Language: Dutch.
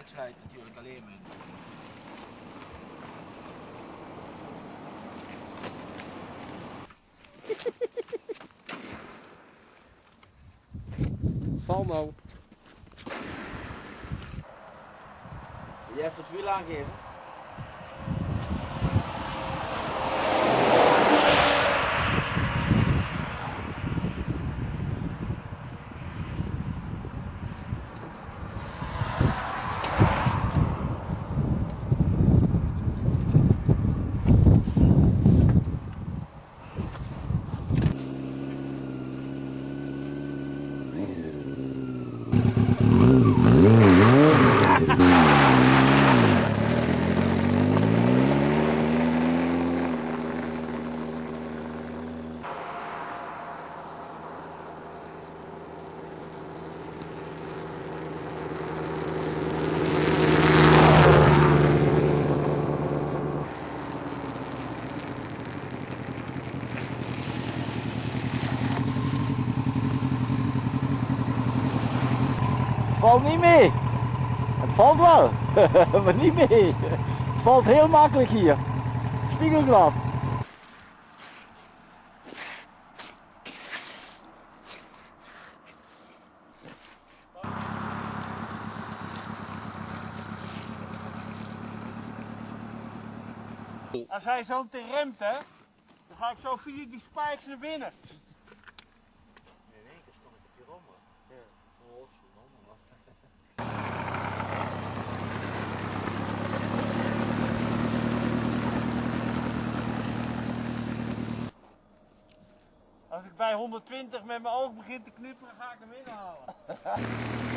wedstrijd natuurlijk alleen maar. Val nou. Wil je even het wiel aangeven? Het valt niet mee. Het valt wel, maar niet mee. Het valt heel makkelijk hier. Spiegelglad. Als hij zo meteen remt, hè, dan ga ik zo via die spikes naar binnen. In één keer kom ik op je rommel. Ja. Oh, Als ik bij 120 met mijn oog begin te knipperen, ga ik hem inhalen.